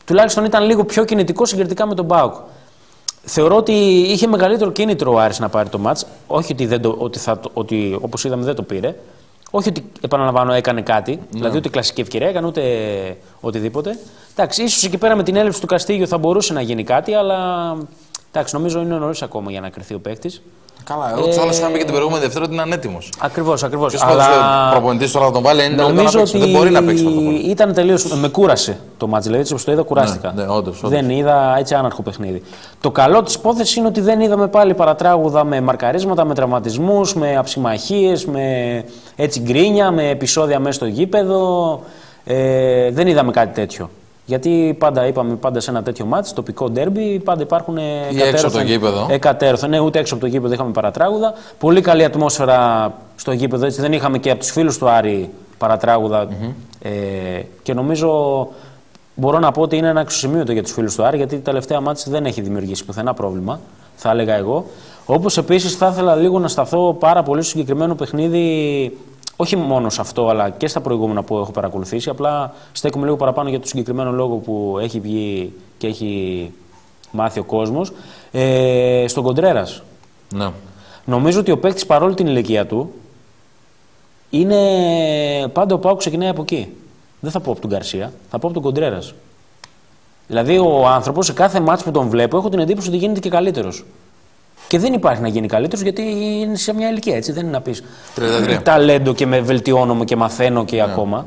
τουλάχιστον ήταν λίγο πιο κινητικό συγκριτικά με τον ΠΑΟΚ. Θεωρώ ότι είχε μεγαλύτερο κίνητρο ο Άρης να πάρει το μάτς. Όχι ότι όπως είδαμε δεν το πήρε. Όχι ότι, επαναλαμβάνω, έκανε κάτι. Δηλαδή ούτε κλασική ευκαιρία έκανε, ούτε οτιδήποτε. Εντάξει, ίσως εκεί πέρα με την έλευση του Καστίγιο θα μπορούσε να γίνει κάτι, αλλά εντάξει, νομίζω είναι νωρίς ακόμα για να κρυθεί ο παίκτης. Καλά, εγώ του άλλου είχαμε και την προηγούμενη Δευτέρα ότι είναι ανέτοιμος. Ακριβώς. Αλλά προπονητής τώρα θα τον βάλει, νομίζω ότι δεν μπορεί να παίξει αυτό. Ήταν τελείως. Με κούρασε το μάτς. Δηλαδή, όπως το είδα, κουράστηκα. Ναι, όντως. Δεν είδα έτσι άναρχο παιχνίδι. Το καλό της υπόθεσης είναι ότι δεν είδαμε πάλι παρατράγουδα με μαρκαρίσματα, με τραυματισμούς, με αψιμαχίες, με έτσι γκρίνια, με επεισόδια μέσα στο γήπεδο. Δεν είδαμε κάτι τέτοιο. Γιατί πάντα σε ένα τέτοιο μάτς, τοπικό ντέρμπι, πάντα υπάρχουν εκατέρωθεν. Ναι, ούτε έξω από το γήπεδο είχαμε παρατράγουδα. Πολύ καλή ατμόσφαιρα στο γήπεδο, έτσι δεν είχαμε και από τους φίλους του Άρη παρατράγουδα. Και νομίζω μπορώ να πω ότι είναι ένα αξιοσημείωτο για τους φίλους του Άρη, γιατί η τελευταία μάτς δεν έχει δημιουργήσει πουθενά πρόβλημα, θα έλεγα εγώ. Όπως επίσης θα ήθελα λίγο να σταθώ πάρα πολύ στο συγκεκριμένο παιχνίδι. Όχι μόνο σε αυτό, αλλά και στα προηγούμενα που έχω παρακολουθήσει. Απλά στέκομαι λίγο παραπάνω για το συγκεκριμένο λόγο που έχει βγει και έχει μάθει ο κόσμος. Στον Κοντρέρας. Ναι. Νομίζω ότι ο παίκτης, παρόλη την ηλικία του, είναι πάντα ο ΠΑΟΚ ξεκινάει από εκεί. Δεν θα πω από τον Γκαρσία, θα πω από τον Κοντρέρας. Δηλαδή ο άνθρωπος σε κάθε μάτς που τον βλέπω έχω την εντύπωση ότι γίνεται και καλύτερος. Και δεν υπάρχει να γίνει καλύτερος γιατί είναι σε μια ηλικία, έτσι. Δεν είναι να πεις ταλέντο και με βελτιώνομαι και μαθαίνω και ακόμα.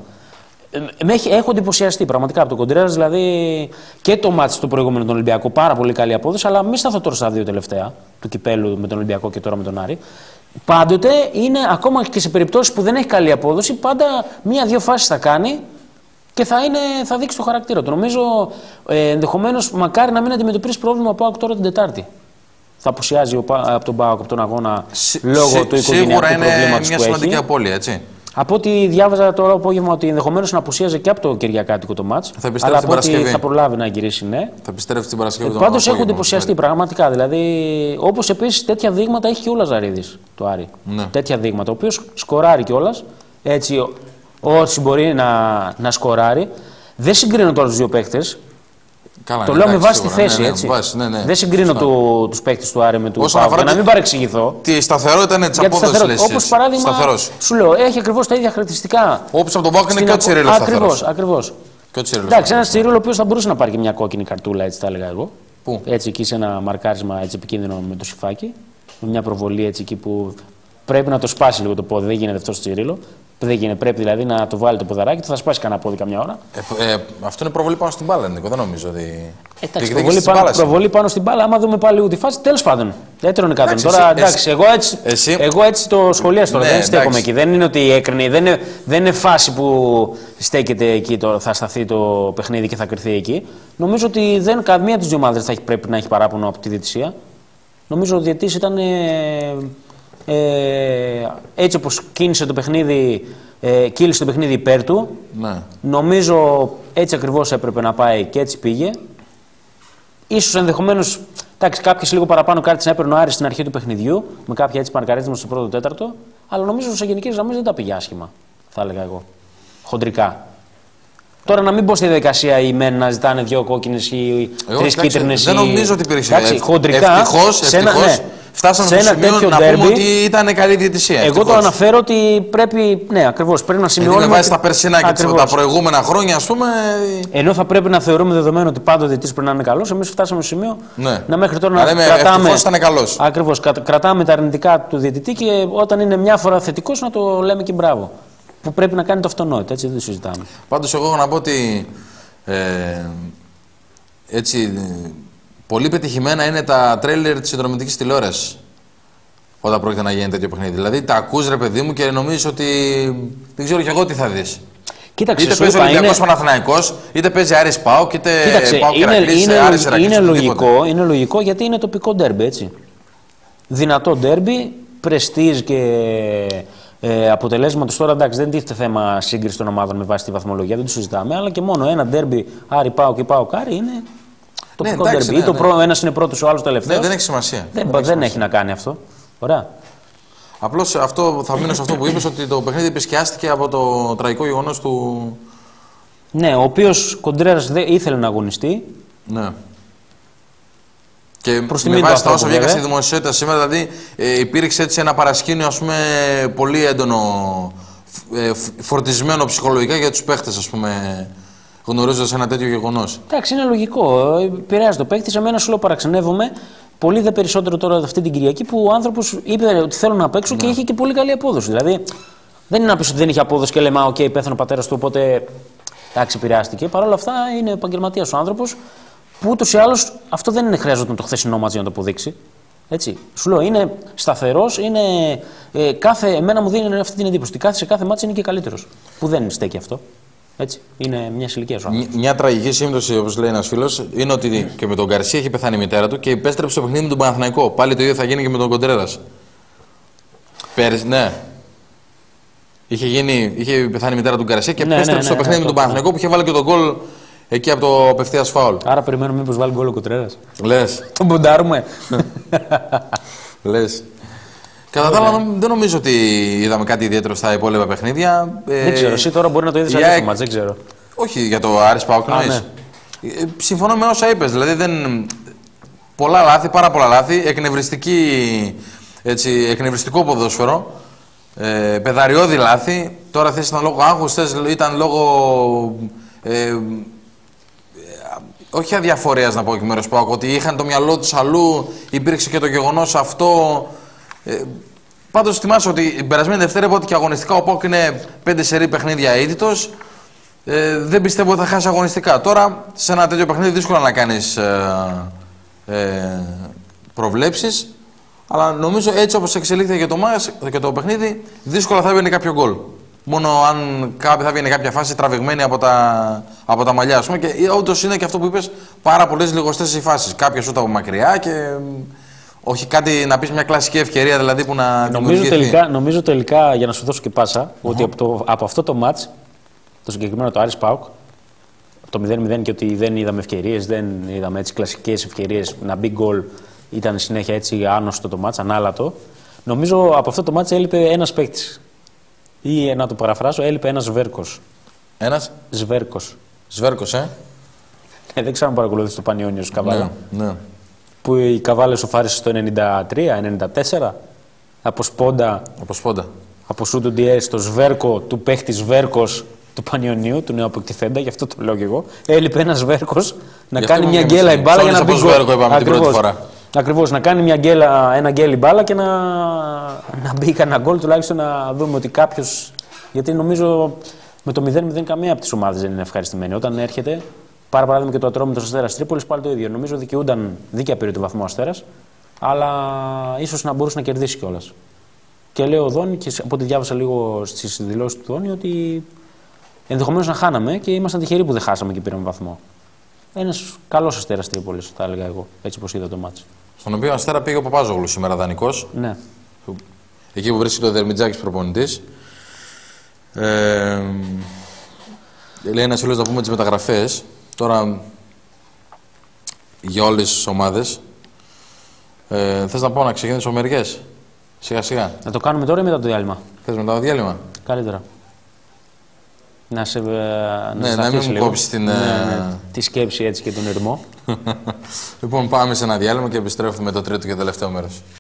Έχω εντυπωσιαστεί πραγματικά από τον Κοντρέρας, δηλαδή και το μάτς του προηγούμενου τον Ολυμπιακό. Πάρα πολύ καλή απόδοση, αλλά μην σταθώ τώρα στα δύο τελευταία του κυπέλου με τον Ολυμπιακό και τώρα με τον Άρη. Πάντοτε είναι, ακόμα και σε περιπτώσεις που δεν έχει καλή απόδοση, πάντα μία-δύο φάσεις θα κάνει και θα δείξει το χαρακτήρα του. Νομίζω ενδεχομένως μακάρι να μην αντιμετωπίσει πρόβλημα από τώρα την Τετάρτη. Θα απουσιάζει από τον ΠΑΟΚ από τον αγώνα λόγω του οικογενειακού προβλήματος που έχει. Σίγουρα είναι μια σημαντική απώλεια, έτσι. Από ό,τι διάβαζα τώρα το απόγευμα ότι ενδεχομένως να απουσίαζε και από το Κυριακάτικο το μάτς. Αλλά από ό,τι θα προλάβει να γυρίσει, ναι. Θα επιστρέψει την Παρασκευή. Πάντως έχω εντυπωσιαστεί πραγματικά. Δηλαδή, όπως επίσης τέτοια δείγματα έχει και ο Λαζαρίδης του Άρη. Ναι. Τέτοια δείγματα. Ο οποίος σκοράρει κιόλας. Έτσι, όσοι μπορεί να σκοράρει. Δεν συγκρίνω τώρα τους δύο παίκτες. Καλά, το λέω με βάση τη θέση, έτσι. Δεν συγκρίνω τους παίκτες του Άρη με του ΠΑΟΚ, για να μην παρεξηγηθώ. Τη σταθερότητα είναι της απόδοσης. Όπως παράδειγμα, σου λέω, έχει ακριβώς τα ίδια χαρακτηριστικά. Όπως από τον ΠΑΟΚ είναι και ο Τσιρίλος σταθερός. Ακριβώς. Εντάξει, ένας Τσιρίλο ο οποίος θα μπορούσε να πάρει και μια κόκκινη καρτούλα, έτσι τα έλεγα εγώ. Πού? Έτσι εκεί σε ένα μαρκάρισμα έτσι επικίνδυνο με το Σιφάκι. Με μια προβολή έτσι εκεί που πρέπει να το σπάσει λίγο το πόδι. Δεν γίνεται αυτό στο Τσιρίλο. Πρέπει δηλαδή να το βάλει το ποδαράκι του, θα σπάσει κανένα πόδι καμιά ώρα. Αυτό είναι προβολή πάνω στην μπάλα, Νίκο. Δεν νομίζω ότι. Εντάξει, προβολή πάνω στην μπάλα, άμα δούμε πάλι τη φάση. Τέλος πάντων. Δεν τρώνε κάτω. Τώρα εντάξει, εγώ έτσι το σχολίασα τώρα. Δεν στέκομαι εκεί. Δεν είναι ότι έκρινε. Δεν είναι φάση που στέκεται εκεί, θα σταθεί το παιχνίδι και θα κρυθεί εκεί. Νομίζω ότι καμία από τις δύο ομάδες θα πρέπει να έχει παράπονο από τη διαιτησία. Νομίζω ότι ο διαιτητής ήταν. Έτσι όπως κίνησε το παιχνίδι, κύλησε το παιχνίδι υπέρ του. Ναι. Νομίζω έτσι ακριβώς έπρεπε να πάει και έτσι πήγε. Ίσως ενδεχομένως κάποιες λίγο παραπάνω κάρτες να έπαιρνε ο Άρης στην αρχή του παιχνιδιού, με κάποια έτσι μαρκαρίσματα στο πρώτο τέταρτο. Αλλά νομίζω σε γενικές γραμμές δεν τα πήγε άσχημα, θα έλεγα εγώ. Χοντρικά. Τώρα να μην πω στη διαδικασία οι μεν να ζητάνε δύο κόκκινες ή τρεις κίτρινες. Δεν νομίζω ότι υπήρξε. Χοντρικά. Ευτυχώς. Φτάσαμε στο σημείο να πούμε ότι ήταν καλή διαιτησία. Εγώ το αναφέρω ότι πρέπει, ναι, ακριβώς, πρέπει να σημειώνουμε. Με βάση τα περσινά και τα προηγούμενα χρόνια, ας πούμε. Ενώ θα πρέπει να θεωρούμε δεδομένο ότι πάντα ο διαιτητής πρέπει να είναι καλός, εμείς φτάσαμε στο σημείο να μέχρι τώρα να κρατάμε. Ευτυχώς ήταν καλός. Ακριβώς, κρατάμε τα αρνητικά του διαιτητή και όταν είναι μια φορά θετικός να το λέμε και μπράβο. Που πρέπει να κάνει το αυτονόητο, έτσι δεν το συζητάμε. Πάντως, εγώ έχω να πω ότι. Έτσι. Πολύ πετυχημένα είναι τα τρέιλερ της συνδρομητικής τηλεόρασης όταν πρόκειται να γίνει τέτοιο παιχνίδι. Δηλαδή τα ακούς, ρε παιδί μου, και νομίζεις ότι δεν ξέρω κι εγώ τι θα δεις. Κοίταξε, είτε παίζει Ολυμπιακός Παναθηναϊκός, είτε παίζει Άρης ΠΑΟΚ, είτε ΠΑΟΚ Ηρακλής, Άρης Ηρακλής. Είναι λογικό γιατί είναι τοπικό ντέρμπι, έτσι. Δυνατό ντέρμπι, πρεστίζ και αποτελέσματος. Τώρα εντάξει, δεν τίθεται θέμα σύγκριση των ομάδων με βάση τη βαθμολογία, δεν το συζητάμε. Αλλά και μόνο ένα ντέρμπι Άρη ΠΑΟΚ και ΠΑΟΚ Άρη είναι. Τοπικό ντέρμπι. Ή ένας είναι πρώτος, ο άλλος τελευταίος. Ναι, δεν έχει σημασία. Δεν έχει να κάνει αυτό. Ωραία. Απλώς θα μείνω σε αυτό που είπες, ότι το παιχνίδι επισκιάστηκε από το τραγικό γεγονός Ναι, ο οποίος Κοντρέρας ήθελε να αγωνιστεί. Ναι. Και προς με τιμή του βάση τα όσα ανθρώπου, βγήκα στη βέβαια. δημοσιότητα σήμερα, δηλαδή υπήρξε έτσι ένα παρασκήνιο, ας πούμε, πολύ έντονο, φορτισμένο ψυχολογικά για τους παίχτες, ας πούμε, γνωρίζοντας ένα τέτοιο γεγονός. Εντάξει, είναι λογικό. Επηρεάζει το παίκτη. Σε μένα σου λέω παραξενεύομαι πολύ δε περισσότερο τώρα αυτή την Κυριακή που ο άνθρωπος είπε ότι θέλω να παίξω και είχε και πολύ καλή απόδοση. Δηλαδή δεν είναι να πει ότι δεν είχε απόδοση και λέμε, οκ, πέθανε ο πατέρας του, οπότε εντάξει, επηρεάστηκε. Παρ' όλα αυτά είναι επαγγελματίας ο άνθρωπος που ούτως ή άλλως αυτό δεν είναι χρειάζεται το χθεσινό μάτς για να το αποδείξει. Έτσι. Σου λέω, είναι σταθερός, είναι, εμένα μου δίνει αυτή την εντύπωση. Ότι σε κάθε μάτς είναι και καλύτερος. Που δεν στέκει αυτό. Έτσι. Είναι μια ηλικία ο Μια τραγική σύμπτωση, όπως λέει ένας φίλος, είναι ότι και με τον Γκαρσία έχει πεθάνει η μητέρα του και επέστρεψε στο παιχνίδι με τον Παναθηναϊκό. Πάλι το ίδιο θα γίνει και με τον Κοντρέρας. Πέρυσι, ναι. Είχε πεθάνει η μητέρα του Γκαρσία και επέστρεψε στο παιχνίδι με τον Παναθηναϊκό που είχε βάλει και τον γκολ εκεί από το απευθείας φάουλ. Άρα περιμένουμε μήπως βάλει γκολ ο Κοντρέρας. Λες. Τον ποντάρουμε. Λες. Κατά τα άλλα, δεν νομίζω ότι είδαμε κάτι ιδιαίτερο στα υπόλοιπα παιχνίδια. Δεν ξέρω. Εσύ τώρα μπορεί να το είδες αλλιώς το μάτς, δεν ξέρω. Όχι για το Άρης ΠΑΟΚ εννοείς. Ναι. Συμφωνώ με όσα είπες. Δηλαδή πολλά λάθη, πάρα πολλά λάθη. Εκνευριστικό ποδόσφαιρο. Πεδαριώδη λάθη. Τώρα θες ήταν λόγω άγχους, ήταν λόγω. Όχι αδιαφορίας να πω εκ μέρους ΠΑΟΚ, ότι είχαν το μυαλό τους αλλού, υπήρξε και το γεγονός αυτό. Πάντως θυμάσαι ότι την περασμένη Δευτέρα είπα ότι και αγωνιστικά ο ΠΑΟΚ είναι 5 σερί παιχνίδια αίτητος. Δεν πιστεύω ότι θα χάσει αγωνιστικά. Τώρα σε ένα τέτοιο παιχνίδι δύσκολα να κάνεις προβλέψεις. Αλλά νομίζω έτσι όπως εξελίχθηκε και το παιχνίδι, δύσκολα θα έβαινε κάποιο γκολ. Μόνο αν θα βγαίνει κάποια φάση τραβηγμένη από τα μαλλιά, ας πούμε. Και όντως είναι και αυτό που είπες, πάρα πολλές λιγοστές οι φάσεις. Κάποιες ούτε από μακριά και όχι κάτι να πεις μια κλασική ευκαιρία δηλαδή που να νομίζω τελικά, για να σου δώσω και πάσα, ότι από αυτό το μάτς, το συγκεκριμένο το Άρης ΠΑΟΚ, το 0-0 και ότι δεν είδαμε ευκαιρίες, δεν είδαμε έτσι κλασικές ευκαιρίες να μπει γκολ, ήταν συνέχεια έτσι άνοστο το μάτς, ανάλατο. Νομίζω από αυτό το μάτς έλειπε ένας παίκτης. Ή να το παραφράσω, έλειπε ένας Σβέρκος. Ένας? Σβέρκος. Σβέρκος, δεν ξέρω αν παρακολουθείς το Πανιόνιο στο Καβάλα. Ναι. Που η Καβάλα σοφάρισε στο 93-94. Από σπόντα. Από σου του Ντιέ στο Σβέρκο, του παίχτη Σβέρκος του Πανιωνίου, του νέου αποκτηθέντα, γι' αυτό το λέω και εγώ. Έλειπε ένας Σβέρκος να κάνει μια γκέλα η μπάλα για να μπει γκολ. Ακριβώς, να κάνει ένα γκέλ η μπάλα και να μπει κανένα γκολ, τουλάχιστον να δούμε ότι κάποιος. Γιατί νομίζω με το 0-0 καμία από τις ομάδες δεν είναι ευχαριστημένη. Όταν έρχεται, πάρα παράδειγμα και το Ατρόμητος Αστέρας Τρίπολης, πάλι το ίδιο. Νομίζω δικαιούνταν δίκαια πήρε το βαθμό Αστέρας, αλλά ίσως να μπορούσε να κερδίσει κιόλας. Και λέω ο Δόνη, και από ό,τι διάβασα λίγο στις δηλώσεις του Δόνη, ότι ενδεχομένως να χάναμε και ήμασταν τυχεροί που δεν χάσαμε και πήραμε βαθμό. Ένας καλός Αστέρας Τρίπολης, θα έλεγα εγώ, έτσι όπως είδα το μάτς. Στον οποίο Αστέρα πήγε ο Παπάζογλου σήμερα δανεικός. Ναι. Εκεί που βρίσκεται ο Δερμιτζάκης προπονητής. Λέει ένας φίλος να πούμε τις μεταγραφές. Τώρα για όλες τις ομάδες. Θες να πω να ξεκινήσω μερικές. Σιγά σιγά. Να το κάνουμε τώρα ή μετά το διάλειμμα? Θες μετά το διάλειμμα? Καλύτερα. Να μην μου κόψεις τη σκέψη έτσι και τον ερμό. Λοιπόν, πάμε σε ένα διάλειμμα και επιστρέφουμε με το τρίτο και τελευταίο μέρος.